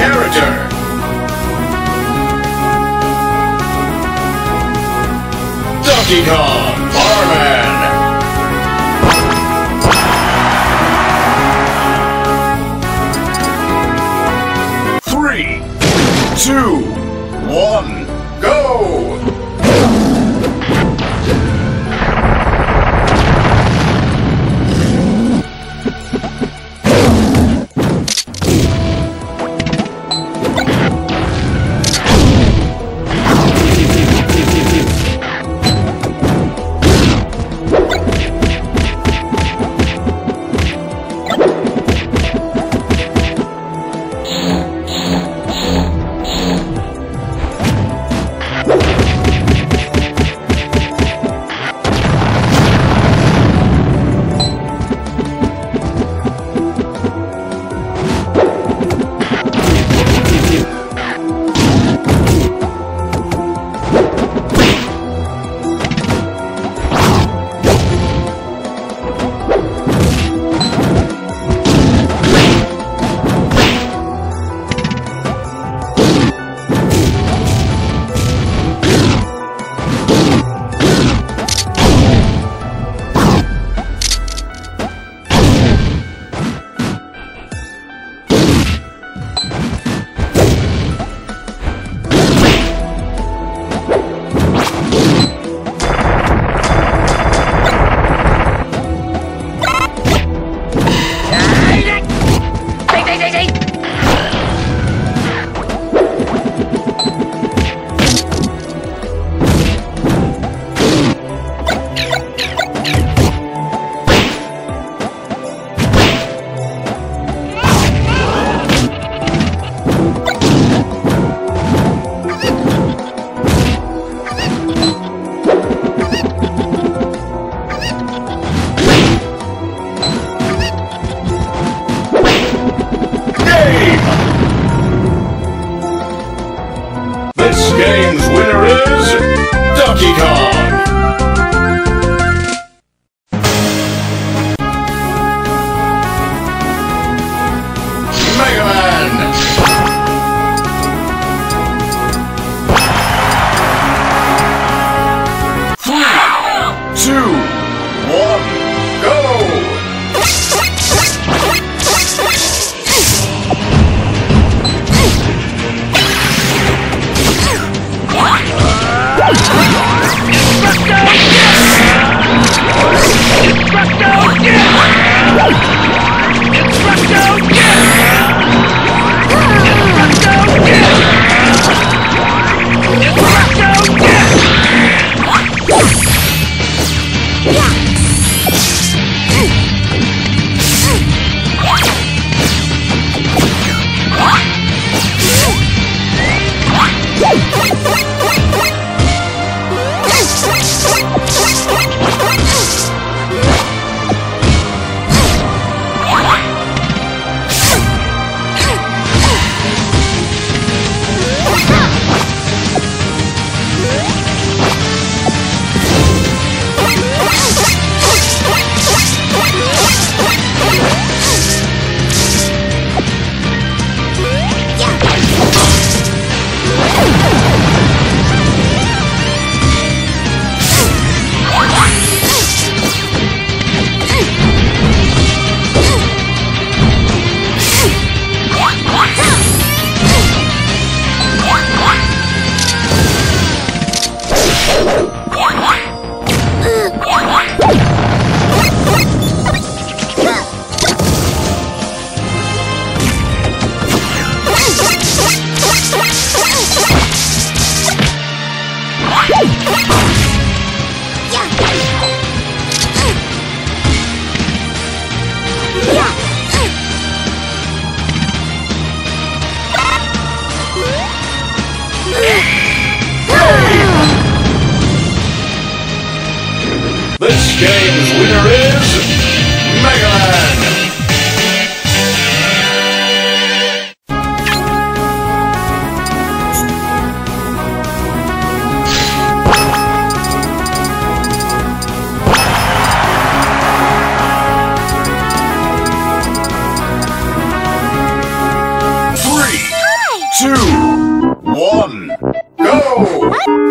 character. Donkey Kong, Barman. 3, 2, 1, go! This game's winner is Donkey Kong! Mega Man! 3, 2, 1, go! This game's winner is Mega Man! 2, 1, go!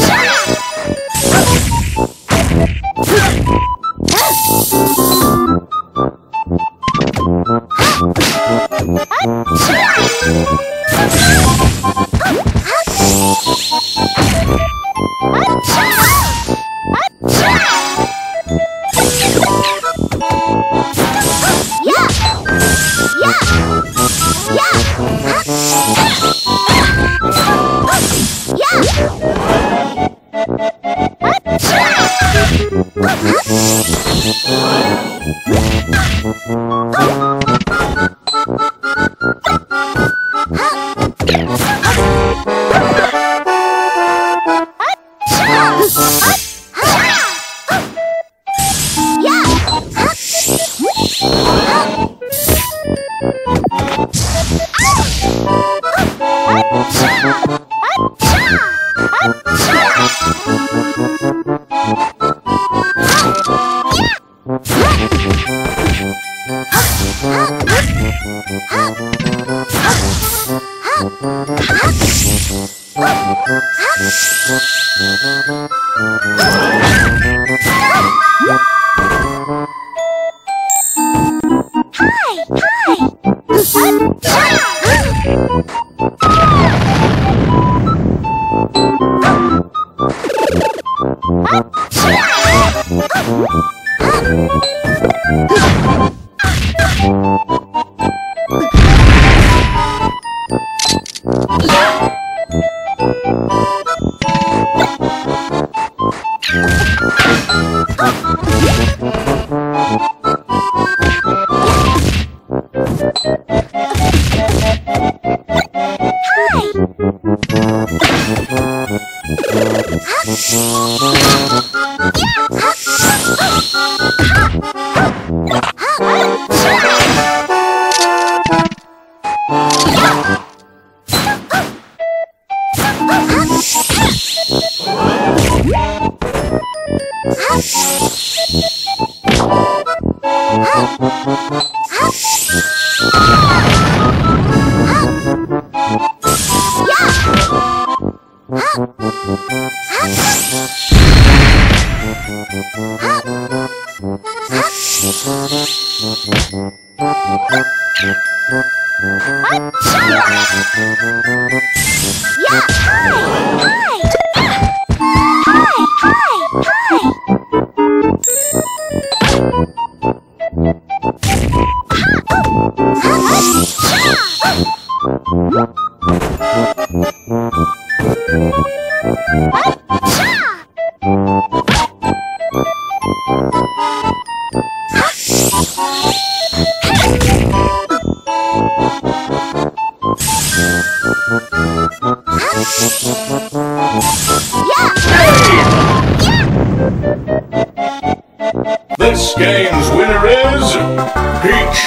This game's winner is Peach.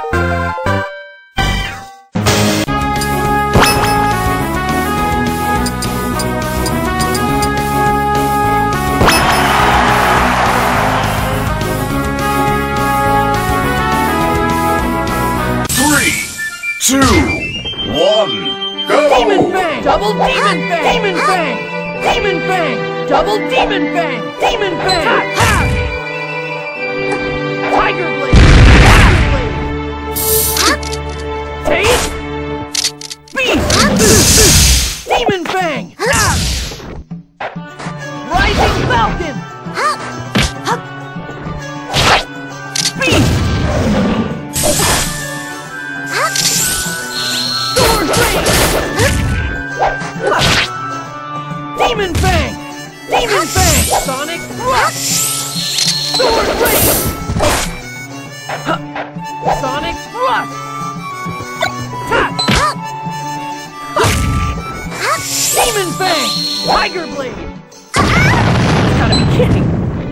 2, 1, go! Demon Fang! Double Demon Fang! Demon Fang! Demon Fang! Double Demon Fang! Demon Fang! Tiger Blade! Tiger Blade! Taste! Beast! Demon Fang! Rising Falcon! Beast! Demon Fang! Demon Fang! Sonic Rush! Sword Rain! Sonic Rush! Demon Fang! Tiger Blade! You gotta be kidding!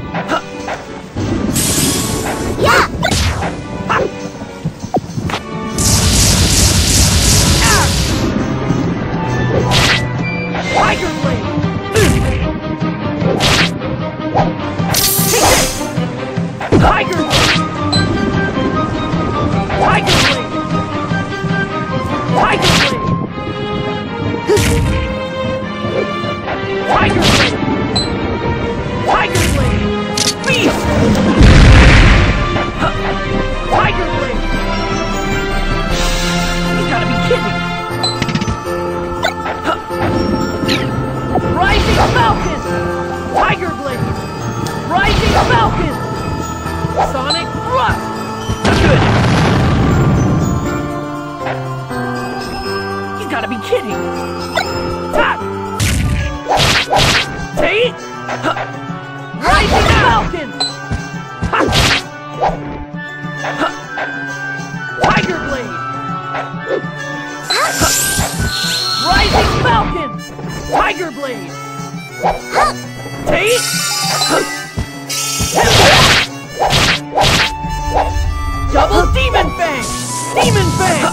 Tiger Blade! Tiger Blade! Tiger Blade! Tiger Blade! gotta be kidding! Ta! Tate! Rising Falcon! Tiger Blade! Rising Falcon! Tiger Blade! Tate! Double Demon Fang! Demon Fang!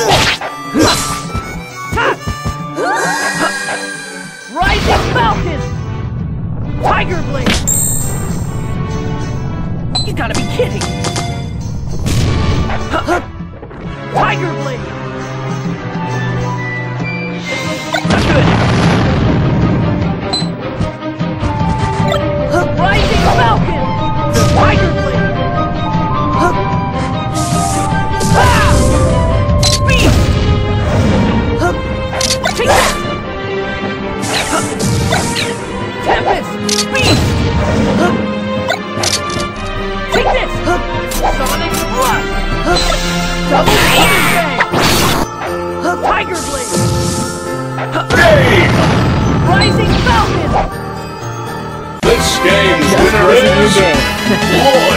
Rising Falcon! Tiger Blade! You gotta be kidding! Tiger Blade! Not good! Rising Falcon! Tiger Blade! Speed! Take that! Tempest! Speed! Take this! Sonic Rush! Double Demon Fang! Tiger Blade! Game! Rising Falcon! This game's winner is... Lloyd!